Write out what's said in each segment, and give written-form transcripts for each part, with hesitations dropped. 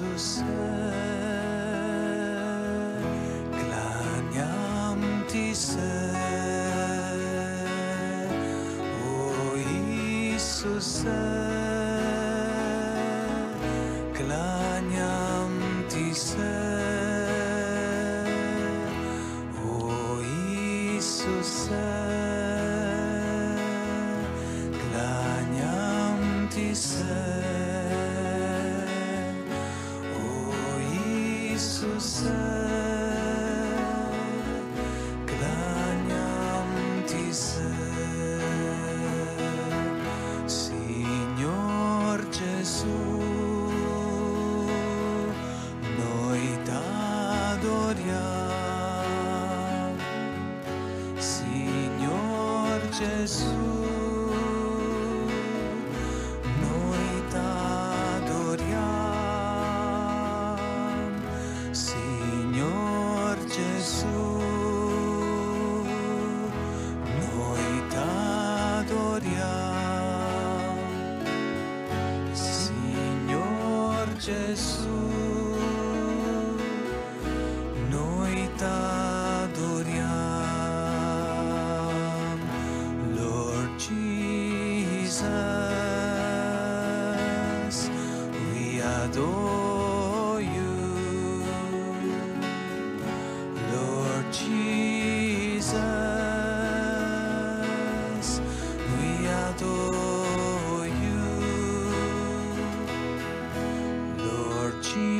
Iisuse, klanjam ti se. O Iisuse, klanjam ti se. O Iisuse, klanjam ti se. Iisuse, klanjam ti se. Signor Gesù, noi t'adoriamo. Signor Gesù, noi t'adoriamo. Signor Gesù, noi t'adoriamo. Signor Gesù, noi t'adoriamo. Lord Jesus, we adore you. Lord Jesus, we adore you. Lord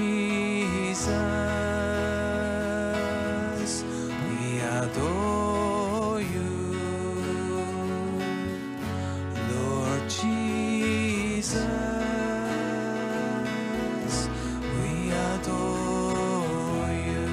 Jesus, we adore you. Lord Jesus, we adore you.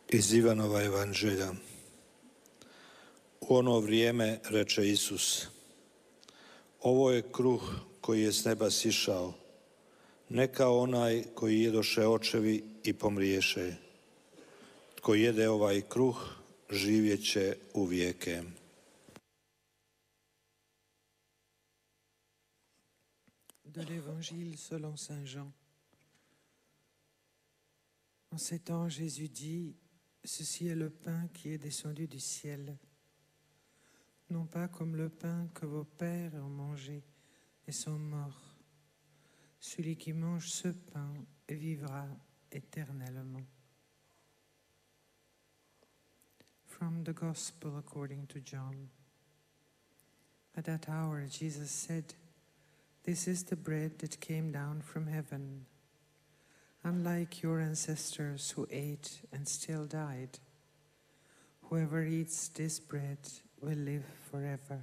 Iz Ivanova evanđelja. U ono vrijeme reče Isus: ovo je kruh koji je s neba sišao, ne kao onaj koji jedoše očevi i pomriješe. Tko jede ovaj kruh, živjet će u vijeke. De l'Évangile selon saint Jean. En ces temps, Jésus dit: ceci est le pain qui est descendu du ciel, non pas comme le pain que vos pères ont mangé et sont morts. Celui qui mange ce pain vivra éternellement. From the Gospel according to John. At that hour Jesus said, "This is the bread that came down from heaven. Unlike your ancestors who ate and still died, whoever eats this bread will live forever."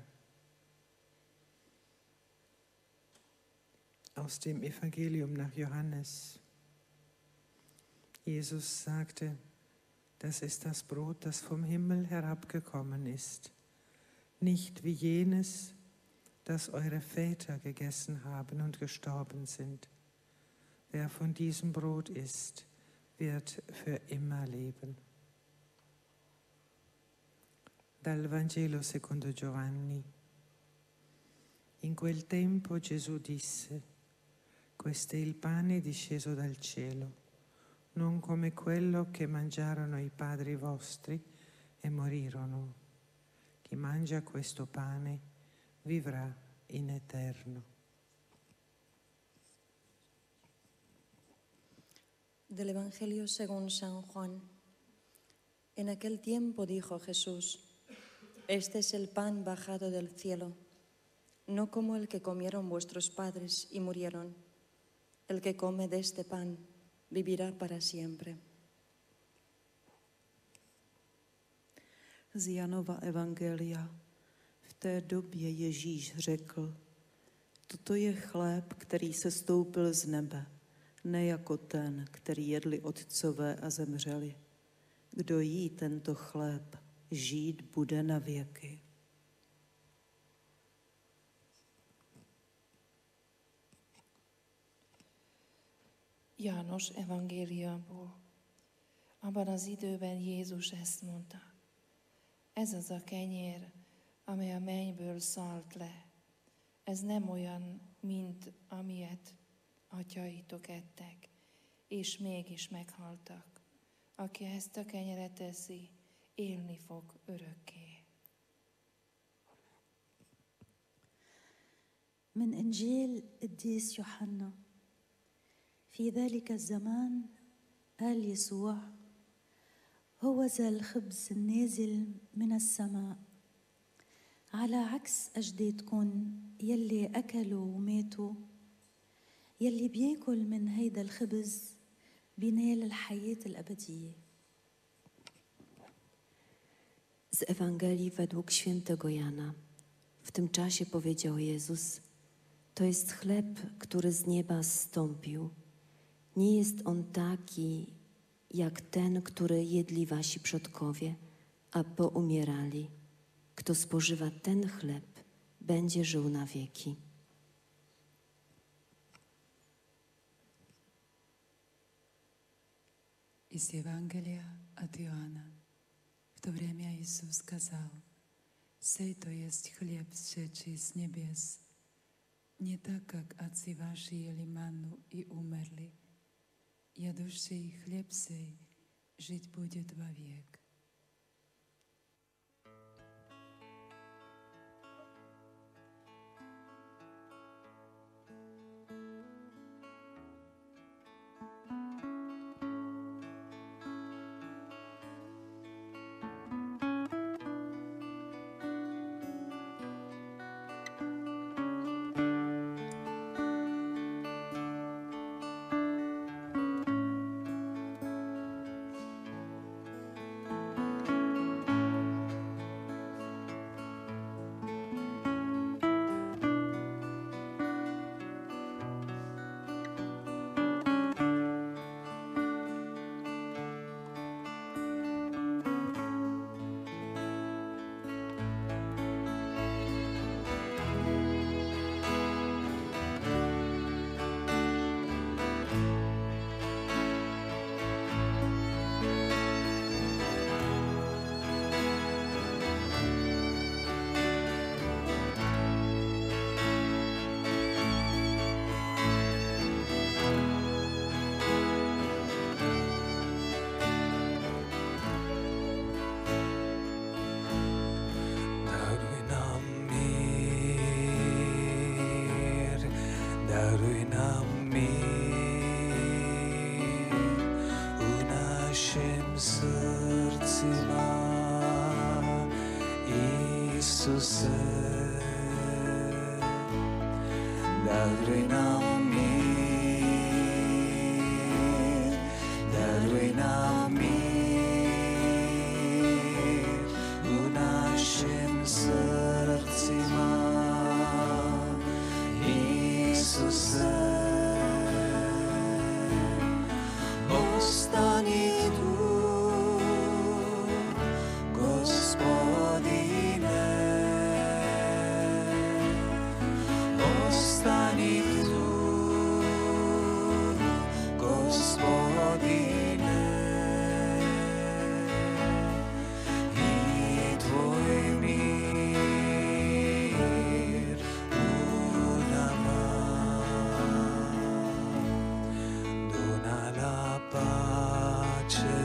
Aus dem Evangelium nach Johannes. Jesus sagte: das ist das Brot, das vom Himmel herabgekommen ist, nicht wie jenes, das eure Väter gegessen haben und gestorben sind. Wer von diesem Brot isst, wird für immer leben. Dal Vangelo secondo Giovanni. In quel tempo Gesù disse: questo è il pane disceso dal cielo, non come quello che mangiarono i padri vostri e morirono. Chi mangia questo pane vivrà in eterno. Del Evangelio según San Juan. En aquel tiempo dijo Jesús: este es el pan bajado del cielo, no como el que comieron vuestros padres y murieron. El que come de este pan vivirá para siempre. Z Janova evangelia. V té době Ježíš řekl: toto je chléb, který se stoupil z nebe, ne jako ten, který jedli otcové a zemřeli. Kdo jí tento chléb, žít bude na věky. János evangéliából. Abban az időben Jézus ezt mondta: ez az a kenyér, amely a mennyből szállt le. Ez nem olyan, mint amilyet atyaitok ettek, és mégis meghaltak. Aki ezt a kenyeret eszi, élni fog örökké. من إنجيل القديس يوحنا. في ذلك الزمان قال يسوع: هو ذا الخبز النازل من السماء، على عكس أجدادكم يلي أكلوا وماتوا. يلي بياكل من هيدا الخبز بينال الحياة الأبدية. Z Ewangelii według świętego Jana. W tym czasie powiedział Jezus: to jest chleb, który z nieba zstąpił. Nie jest on taki, jak ten, który jedli wasi przodkowie, a poumierali. Kto spożywa ten chleb, będzie żył na wieki. Из Евангелия от Иоанна. В то время Иисус сказал: «Сей то есть хлеб, сшедший с небес, не так, как отцы ваши ели манну и умерли. Ядущий хлеб сей жить будет вовек». našim srdcima, Isuse. Daruj nam mir, daruj nam mir u našim srcima, Isuse. Ostani tu, Gospodine, ostani tu, Gospodine, i Tvoj mir u nama. Dona la pace,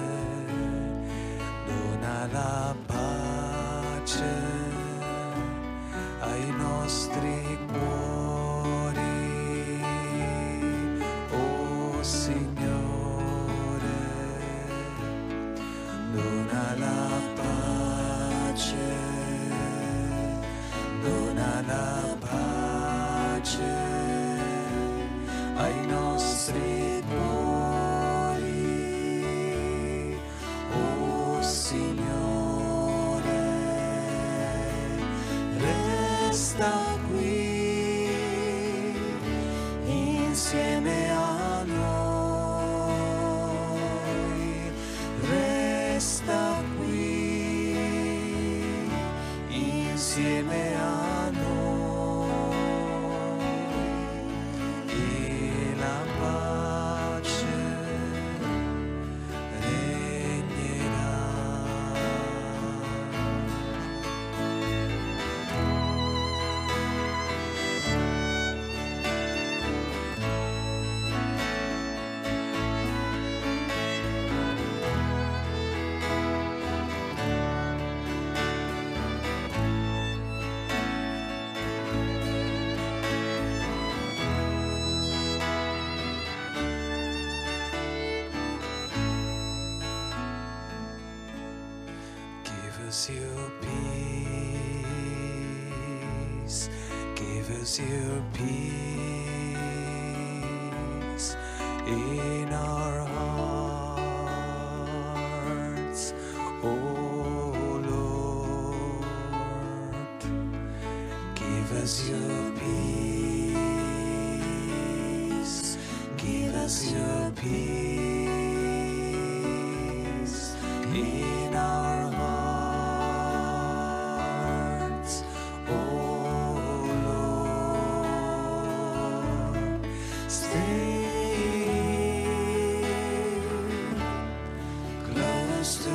dona la pace ai nostri cuori, oh Signore. Dona la pace, dona la pace ai nostri cuori, oh Signore. Resta qui insieme a noi, resta qui insieme a noi, e la pace regnerà. Give us your peace, give us your peace in our hearts, oh Lord. Give us your peace, give us your peace in our hearts, oh Lord. Stay close to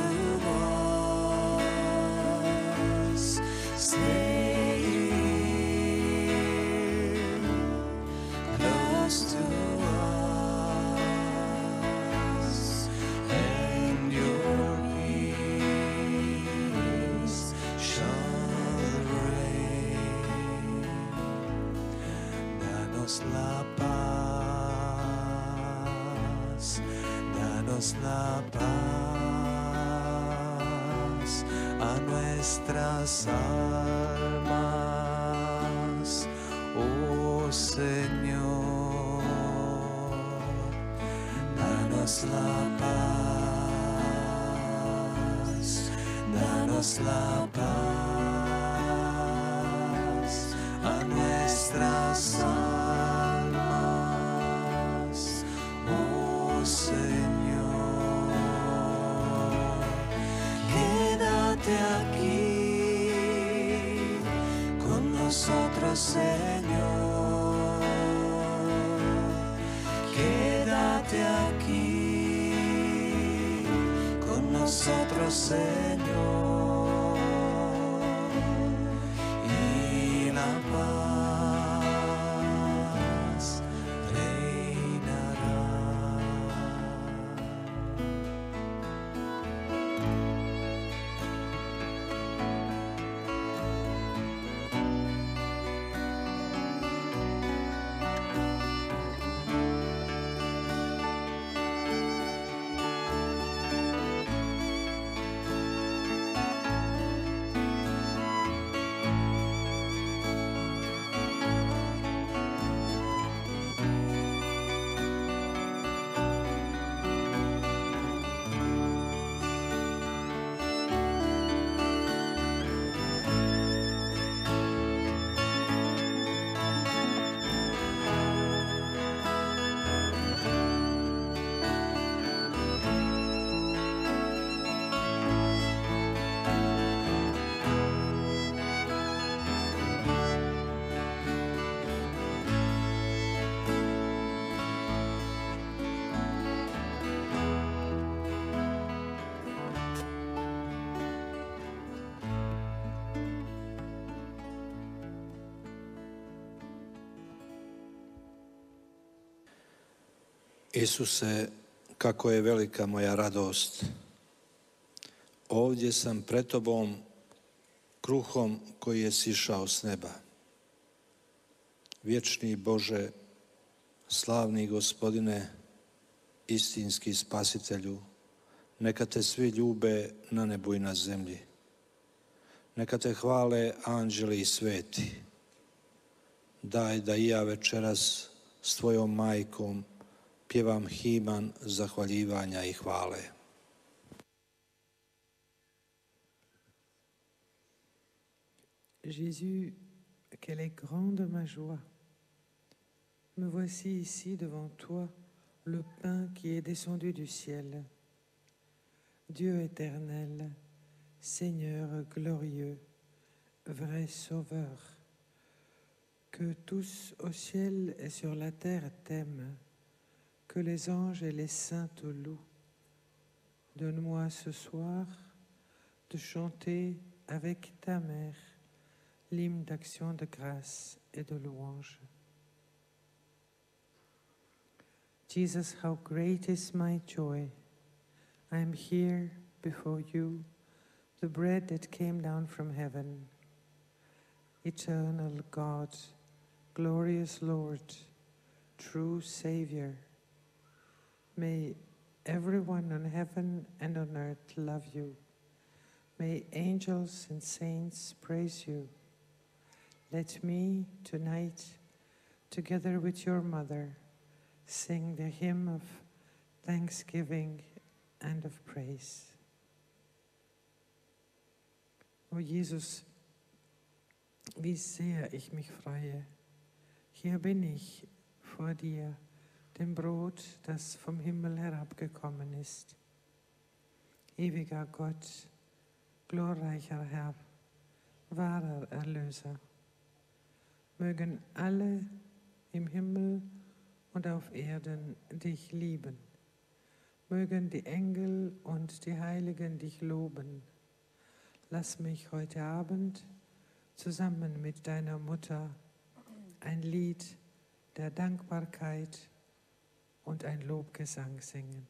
us, stay close to us, and your peace shall reign. Danos la paz, danos la paz a nuestras almas, oh Señor. Danos la paz, danos la paz a nuestras almas, oh Señor. Quédate aquí con nosotros, Señor. Quédate aquí con nosotros, Señor, y la paz reinará. Isuse, kako je velika moja radost. Ovdje sam pred Tobom kruhom koji je sišao s neba. Vječni Bože, slavni Gospodine, istinski Spasitelju, neka Te svi ljube na nebu i na zemlji. Neka Te hvale anđeli i sveti. Daj da i ja večeras s Tvojom majkom pjevam himan zahvaljivanja i hvale. Jésus, quelle est grande ma joie. Me voici ici devant toi, le pain qui est descendu du ciel. Dieu éternel, Seigneur glorieux, vrai Sauveur, que tous au ciel et sur la terre t'aiment, que les anges et les saints te louent. Donne-moi ce soir de chanter avec ta mère l'hymne d'action de grâce et de louange. Jesus, how great is my joy. I am here before you, the bread that came down from heaven. Eternal God, glorious Lord, true Savior, may everyone on heaven and on earth love you. May angels and saints praise you. Let me tonight, together with your mother, sing the hymn of thanksgiving and of praise. O Jesus, wie sehr ich mich freue. Hier bin ich vor dir, dem Brot, das vom Himmel herabgekommen ist. Ewiger Gott, glorreicher Herr, wahrer Erlöser, mögen alle im Himmel und auf Erden dich lieben. Mögen die Engel und die Heiligen dich loben. Lass mich heute Abend zusammen mit deiner Mutter ein Lied der Dankbarkeit und ein Lobgesang singen.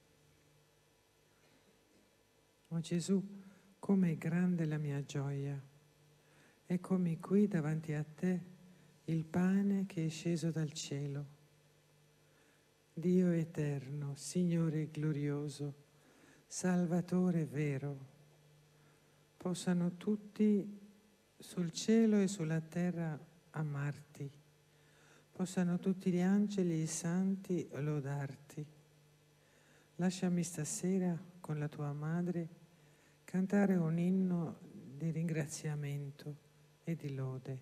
O Gesù, come è grande la mia gioia. Eccomi qui davanti a te, il pane che è sceso dal cielo. Dio eterno, Signore glorioso, Salvatore vero, possano tutti sul cielo e sulla terra amarti, possano tutti gli angeli e i santi lodarti. Lasciami stasera con la tua madre cantare un inno di ringraziamento e di lode.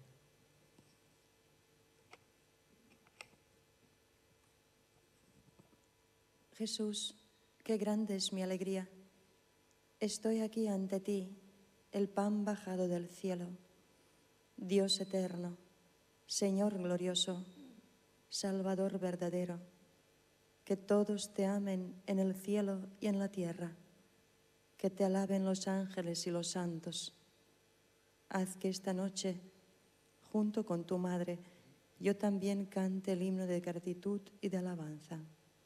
Jesús, qué grande es mi alegría. Estoy aquí ante ti, el pan bajado del cielo. Dios eterno, Señor glorioso, Salvador verdadero, que todos te amen en el cielo y en la tierra, que te alaben los ángeles y los santos. Haz que esta noche, junto con tu madre, yo también cante el himno de gratitud y de alabanza.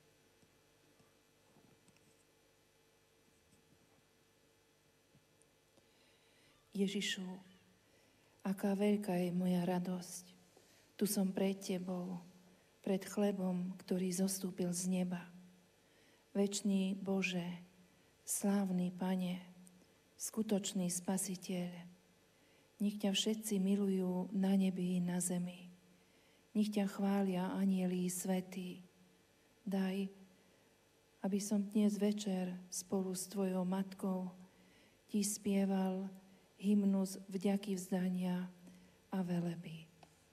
Ježišu, aká veľká je moja radosť. Tu som pred Tebou, pred chlebom, ktorý zostúpil z neba. Večný Bože, slávny Pane, skutočný Spasiteľ, nech ťa všetci milujú na nebi i na zemi. Nech ťa chvália anjeli svätí. Daj, aby som dnes večer spolu s Tvojou matkou Ti spieval hymnus vďaky vzdania a veleby.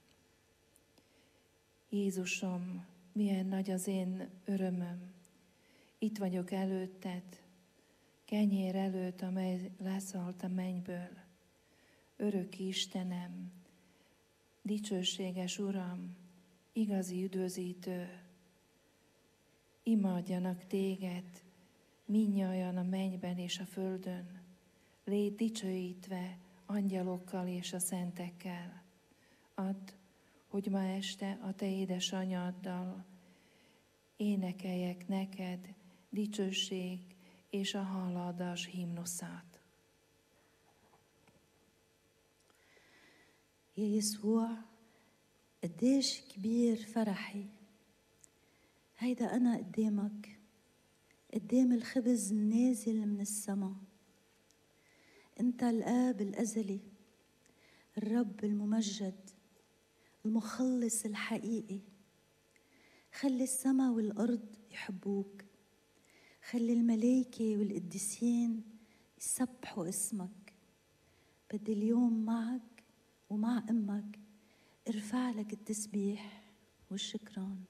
Jézusom, milyen nagy az én örömöm. Itt vagyok előtted, kenyér előtt, amely leszalt a mennyből. Örök Istenem, dicsőséges Uram, igazi üdvözítő, imádjanak téged, mindnyájan a mennyben és a földön. Légy dicsőítve angyalokkal és a szentekkel. Add, hogy ma este a te édesanyáddal énekeljek neked dicsőség és a hálaadás himnuszát. يا يسوع قديش كبير فرحي. هيدا أنا قدامك، قدام الخبز النازل من السما. أنت الآب الأزلي، الرب الممجد، المخلص الحقيقي. خلي السما والأرض يحبوك، خلي الملائكة والقديسين يسبحوا اسمك. بدي اليوم معك ومع أمك ارفع لك التسبيح والشكران.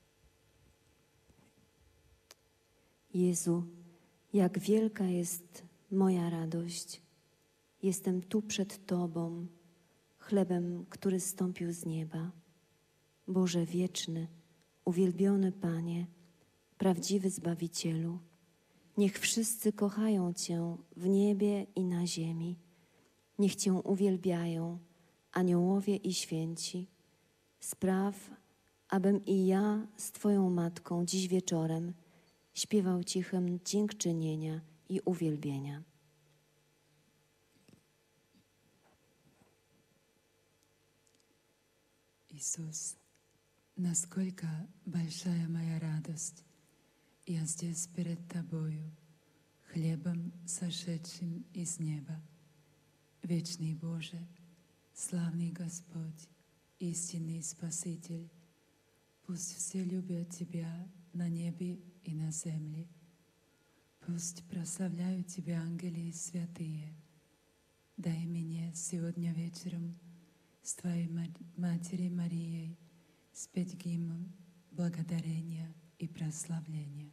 Jezu, jak wielka jest moja radość. Jestem tu przed Tobą, chlebem, który zstąpił z nieba. Boże wieczny, uwielbiony Panie, prawdziwy Zbawicielu, niech wszyscy kochają Cię w niebie i na ziemi. Niech Cię uwielbiają aniołowie i święci. Spraw, abym i ja z Twoją Matką dziś wieczorem śpiewał Ci hymn dziękczynienia i uwielbienia. Иисус, насколько большая моя радость. Я здесь перед Тобою, хлебом, сошедшим из неба. Вечный Боже, славный Господь, истинный Спаситель, пусть все любят Тебя на небе и на земле. Пусть прославляют Тебя ангелы святые. Дай мне сегодня вечером с Твоей Матерью Марией спеть гимн благодарения и прославления.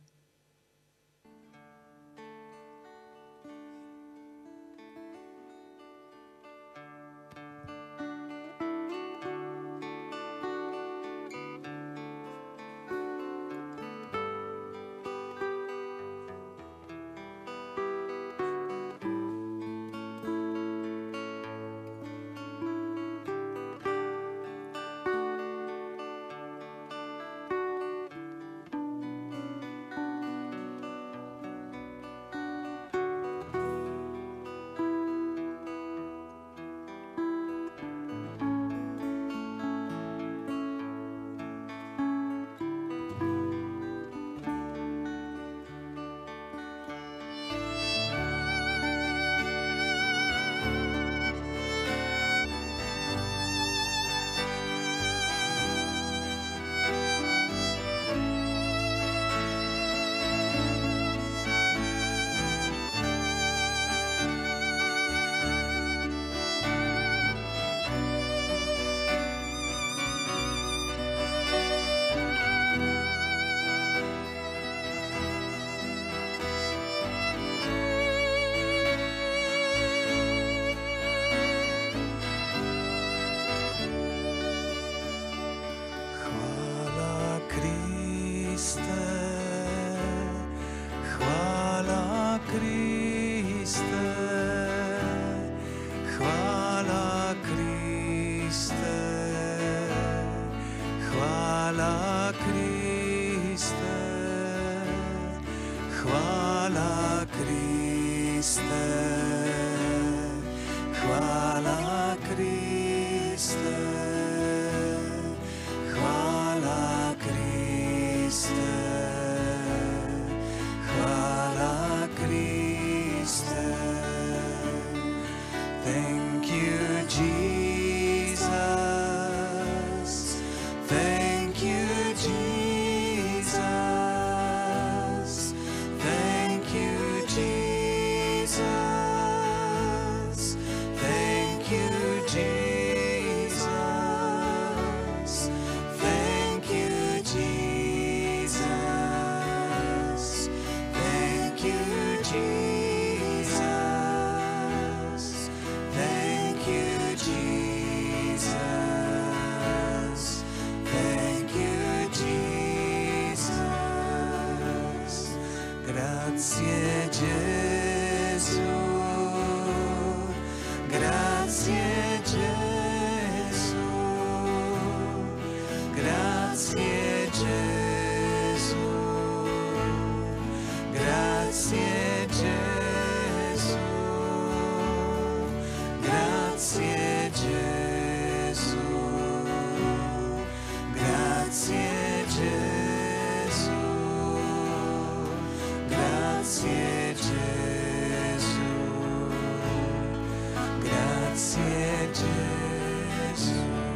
Thank you, Jesus. Thank you, Jesus. Thank you, Jesus. Thank you, Jesus. Thank you, Jesus. Thank you, Jesus. Thank you, Jesus. Thank you, Jesus. Grazie, Gesù. Grazie, Gesù. Grazie, Gesù. grazie Gesù.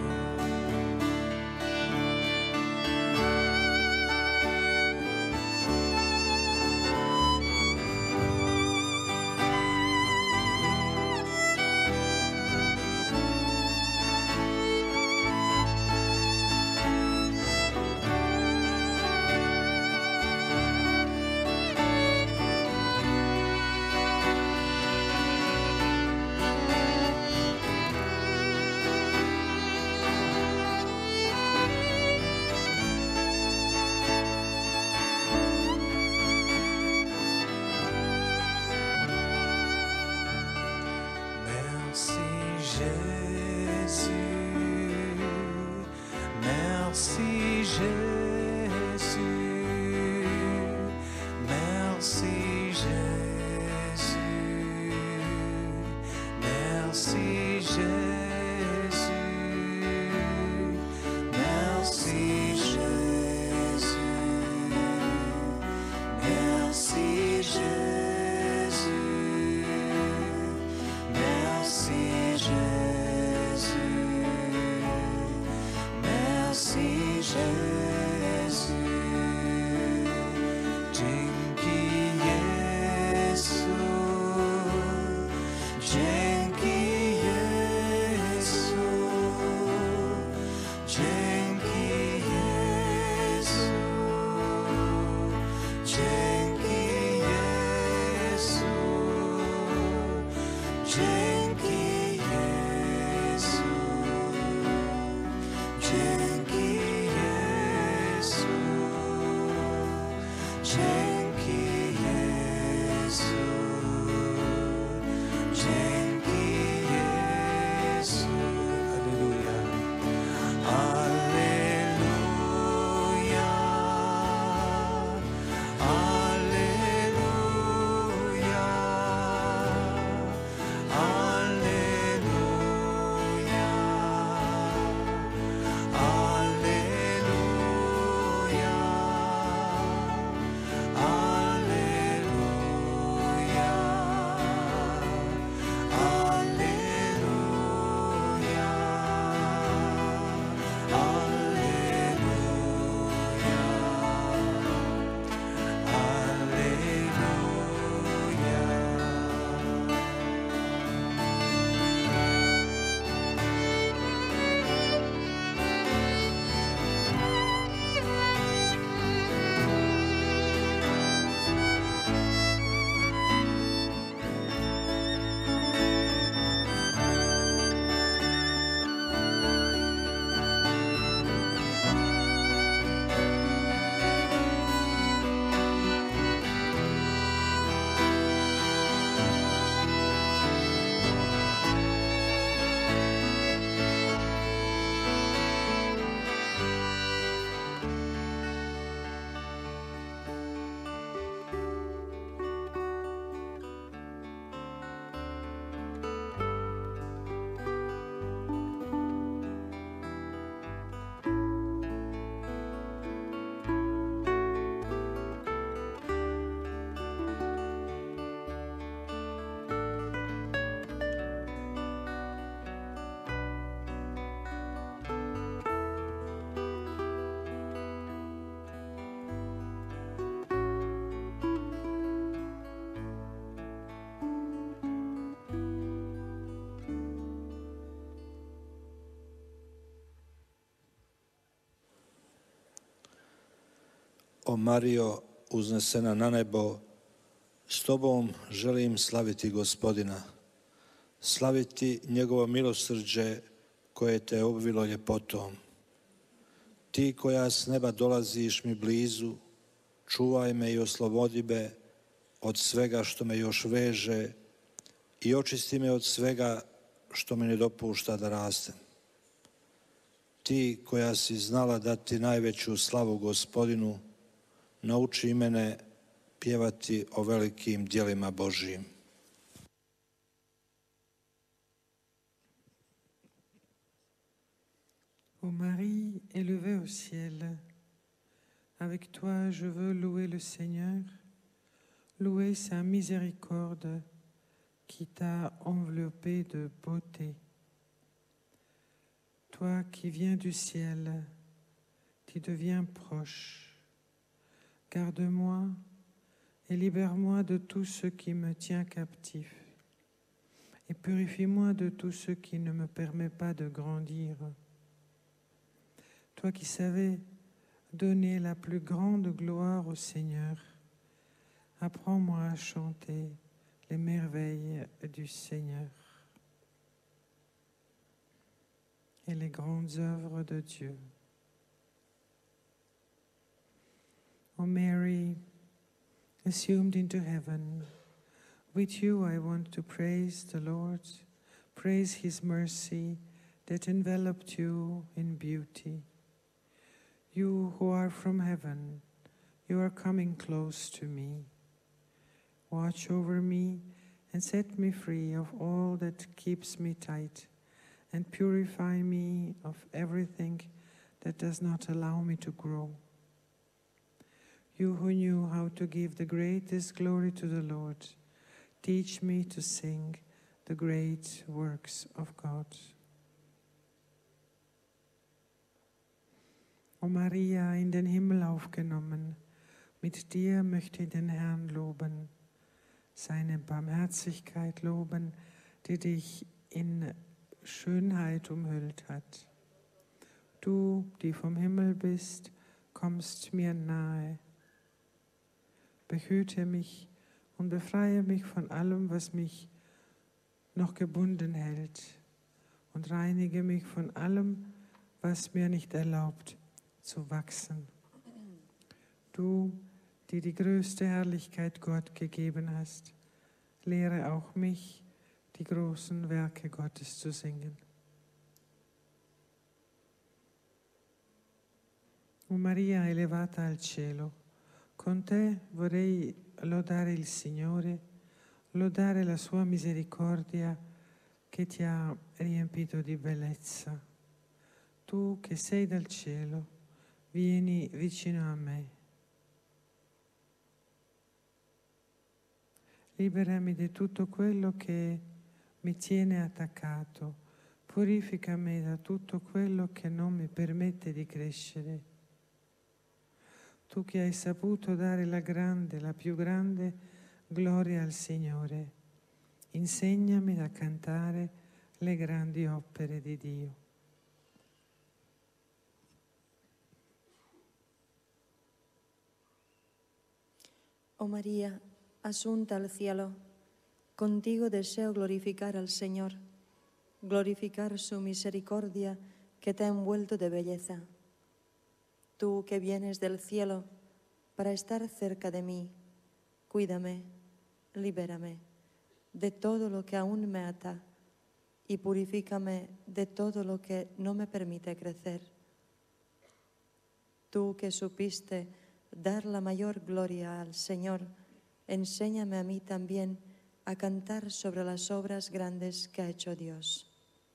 Merci Jésus, merci Jésus, merci Jésus, merci Jésus, merci Jésus, merci Jésus. Merci Jésus, merci Jésus, dzięki Jezu, dzięki Jezu, dzięki Jezu, dzięki Jezu. Dzięki Jezu, dzięki Jezu, dzięki Jezu, dzięki Jezu. Alleluja, alleluja, alleluja. O Marijo, uznesena na nebo, s tobom želim slaviti Gospodina, slaviti njegovo milosrđe koje te obvilo ljepotom. Ti koja s neba dolaziš mi blizu, čuvaj me i oslobodi me od svega što me još veže i očisti me od svega što me ne dopušta da rastem. Ti koja si znala dati najveću slavu Gospodinu, nauči mene pjevati o velikim djelima Božijim. Ô Marie, élevée au ciel, avec toi je veux louer le Seigneur, louer sa miséricorde, qui t'a enveloppé de beauté. Toi qui viens du ciel, tu deviens proche. Garde-moi et libère-moi de tout ce qui me tient captif. Et purifie-moi de tout ce qui ne me permet pas de grandir. Toi qui savais donner la plus grande gloire au Seigneur, apprends-moi à chanter les merveilles du Seigneur et les grandes œuvres de Dieu. O Mary, assumed into heaven, with you I want to praise the Lord, praise His mercy that enveloped you in beauty. You who are from heaven, you are coming close to me. Watch over me and set me free of all that keeps me tight, and purify me of everything that does not allow me to grow. You who knew how to give the greatest glory to the Lord, teach me to sing the great works of God. O Maria, in den Himmel aufgenommen, mit dir möchte ich den Herrn loben, seine Barmherzigkeit loben, die dich in Schönheit umhüllt hat. Du, die vom Himmel bist, kommst mir nahe. Behüte mich und befreie mich von allem, was mich noch gebunden hält, und reinige mich von allem, was mir nicht erlaubt, zu wachsen. Du, die die größte Herrlichkeit Gott gegeben hast, lehre auch mich, die großen Werke Gottes zu singen. O Maria elevata al cielo, con te vorrei lodare il Signore, lodare la sua misericordia che ti ha riempito di bellezza. Tu che sei dal cielo, vieni vicino a me. Liberami di tutto quello che mi tiene attaccato, purifica me da tutto quello che non mi permette di crescere. Tu che hai saputo dare la più grande gloria al Signore, insegnami a cantare le grandi opere di Dio. Oh María, asunta al cielo, contigo deseo glorificar al Señor, glorificar su misericordia que te ha envuelto de belleza. Tú que vienes del cielo para estar cerca de mí, cuídame, libérame de todo lo que aún me ata y purifícame de todo lo que no me permite crecer. Tú que supiste dar la mayor gloria al Señor, enséñame a mí también a cantar sobre las obras grandes que ha hecho Dios.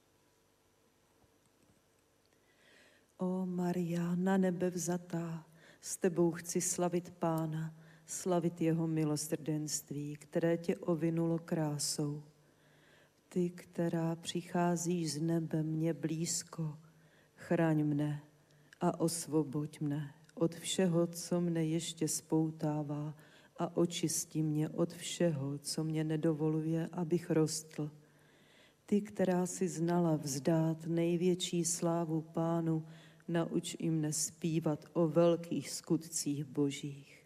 O Maria, na nebe vzatá, s tebou chci slavit Pána, slavit jeho milosrdenství, které tě ovinulo krásou. Ty, která přicházíš z nebe mě blízko, chraň mne a osvoboď mne od všeho, co mne ještě spoutává, a očistí mě od všeho, co mě nedovoluje, abych rostl. Ty, která si znala vzdát největší slávu Pánu, nauč i mne zpívat o velkých skutcích Božích.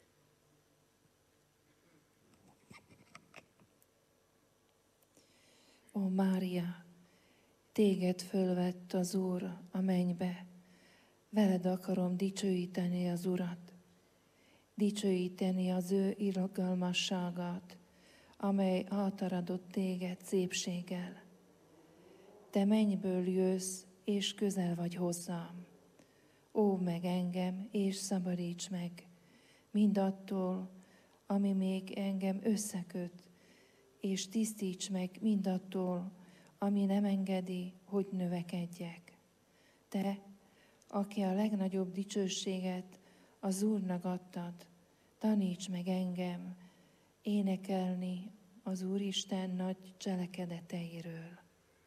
Ó Mária, téged fölvett az Úr a mennybe, veled akarom dicsőíteni az Urat, dicsőíteni az ő irgalmasságát, amely átaradott téged szépséggel. Te mennyből jössz, és közel vagy hozzám. Óvd meg engem, és szabadíts meg mindattól, ami még engem összeköt, és tisztíts meg mindattól, ami nem engedi, hogy növekedjek. Te, aki a legnagyobb dicsőséget az Úrnak adtad, taníts meg engem énekelni az Úristen nagy cselekedeteiről.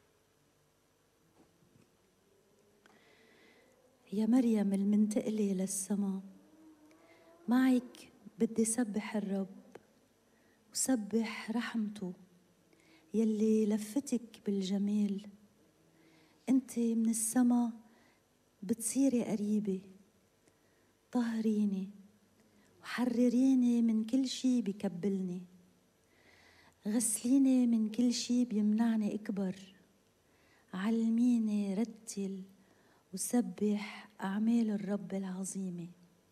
يا مريم المنتقلة للسما، معك بدي سبح الرب وسبح رحمته يلي لفتك بالجمال. انت من السما بتصيري قريبة، طهريني وحرريني من كل شي بكبلني، غسليني من كل شي بيمنعني أكبر، علميني رتل وسبح أعمال الرب العظيمة.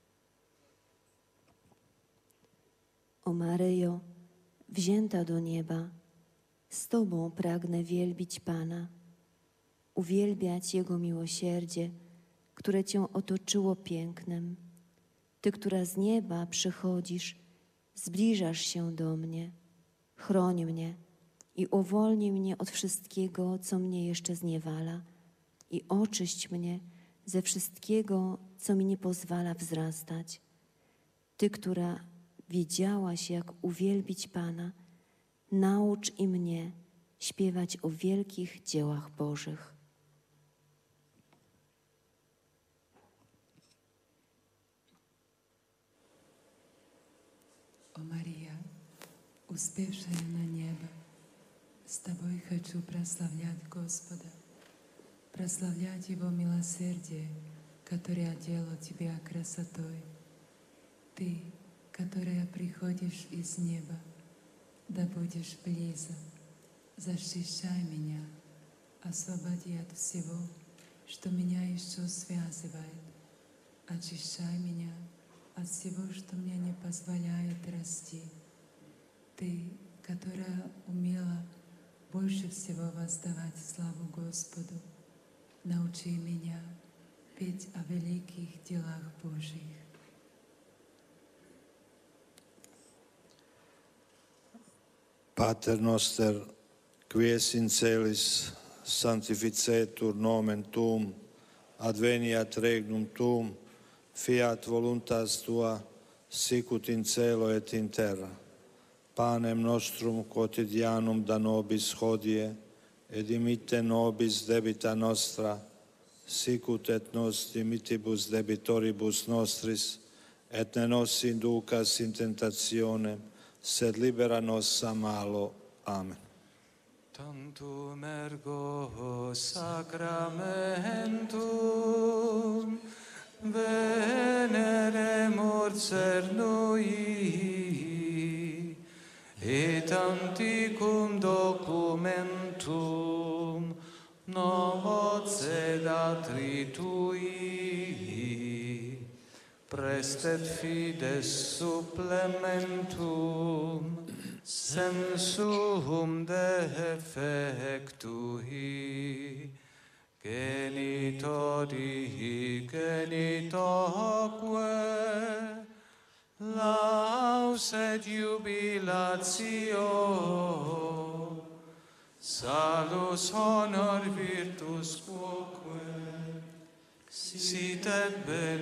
O Maryjo, wzięta do nieba, z Tobą pragnę wielbić Pana, uwielbiać Jego miłosierdzie, które Cię otoczyło pięknem. Ty, która z nieba przychodzisz, zbliżasz się do mnie, chroń mnie i uwolnij mnie od wszystkiego, co mnie jeszcze zniewala, i oczyść mnie ze wszystkiego, co mi nie pozwala wzrastać. Ty, która wiedziałaś, jak uwielbić Pana, naucz i mnie śpiewać o wielkich dziełach Bożych. О Мария, успевшая на небо, с Тобой хочу прославлять Господа, прославлять Его милосердие, которое одело Тебя красотой. Ты, которая приходишь из неба, да будешь близок, защищай меня, освободи от всего, что меня еще связывает, очищай меня от всего, что мне не позволяет расти. Ты, которая умела больше всего воздавать славу Господу, научи меня петь о великих делах Божьих. Pater noster, quies in celis, sanctificetur nomen tuum, adveniat regnum tuum, fiat voluntas tua, sicut in cielo et in terra. Panem nostrum quotidianum da nobis hodie, et dimitte nobis debita nostra, sicut et nos dimitibus debitoribus nostris, et ne nos inducas in tentationem, sed libera nos a malo. Amen. Tantum ergo sacramentum veneremur cernui, et anticum documentum novo sedatri tui, prestet fides supplementum sensum defectui, genitori genitoque, laus et jubilatio, salus honor virtus quoque, sit et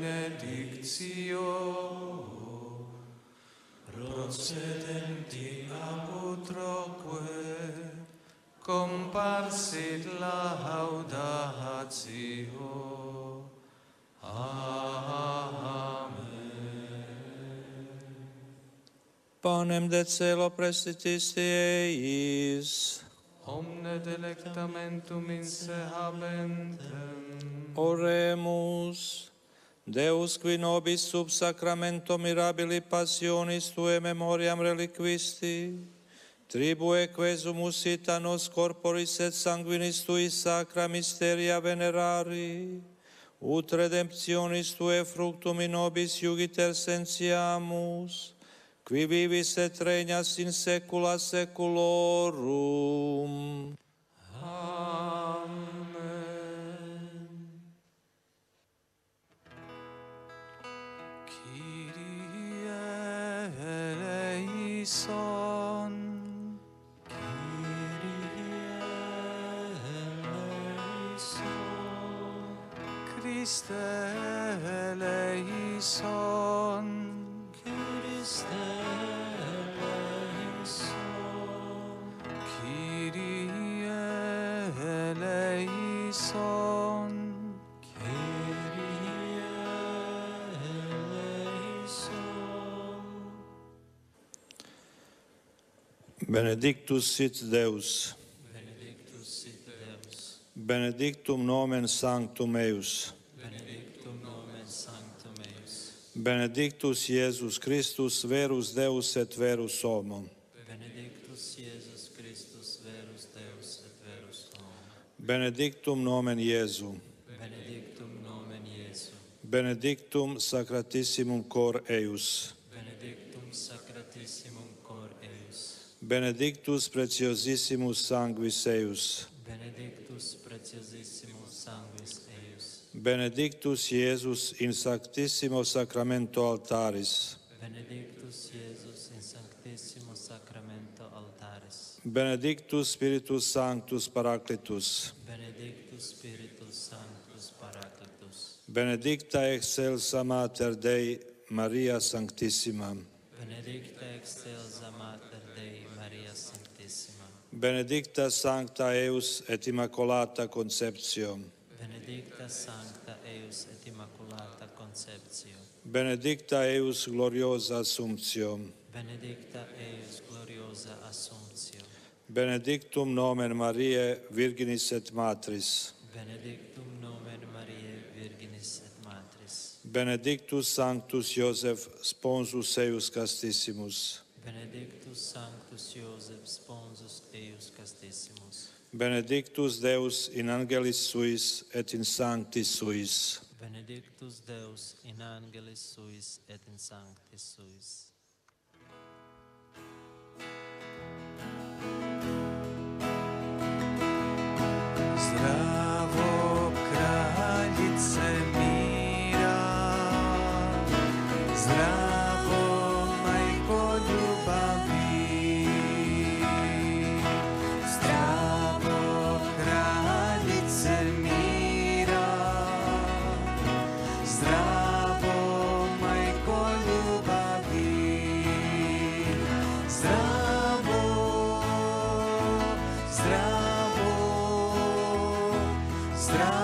benedictio, procedenti ab utroque, comparsit laudatio. Amen. Panem de celo prestitis eis, Omne delectamentum in se habentem, oremus. Deus, qui nobis sub sacramento mirabili passionis Tuae memoriam reliquisti, tribue quesumus it a nos corporis et sanguinis Tui sacra mysteria venerari, ut redemptionis Tuae fructum in nobis iugiter sentiamus, qui vivis et regnas in saecula saeculorum. Amen. Kyrie eleison. Kyrie eleison. Christe eleison. Christe eleison. eleison. Kyrie eleison. Benedictus sit Deus, Benedictus sit Deus. benedictum nomen sanctum eius, Benedictum nomen sanctum eius. benedictus Iesus Christus, verus Deus et verus homo, Benedictus Iesus Christus, verus Deus et verus homo. benedictum nomen Iesu, Benedictum nomen Iesu. benedictum sacratissimum cor eius, Benedictum sacratissimum cor eius. benedictus preciosissimus sanguis eius, Benedictus preciosissimus sanguis eius. benedictus Iesus in sanctissimo sacramento altaris, Benedictus Iesus in sanctissimo sacramento altaris. benedictus Spiritus Sanctus Paracletus, Benedictus Spiritus Sanctus Paracletus. benedicta excelsa Mater Dei, Maria Sanctissima, Benedicta excelsa Mater Dei, Maria Sanctissima. benedicta Sancta eius et Immaculata Conceptio, Benedicta Sancta eius et Immaculata Conceptio. benedicta eius gloriosa Assumptio, Benedicta eius gloriosa Assumptio. benedictum nomen Mariae Virginis et Matris, Benedictum nomen Mariae Virginis et Matris. benedictus Sanctus Iosef Sponsus eius castissimus, Benedictus Sanctus Iosef Sponsus eius castissimus. benedictus Deus in angelis suis et in sanctis suis, Benedictus Deus in angelis suis et in sanctis suis. Zdravo, kraljice mira, zdravo, majko ljubavi. Zdravo, kraljice mira, zdravo, majko ljubavi. Zdravo, zdravo, zdravo.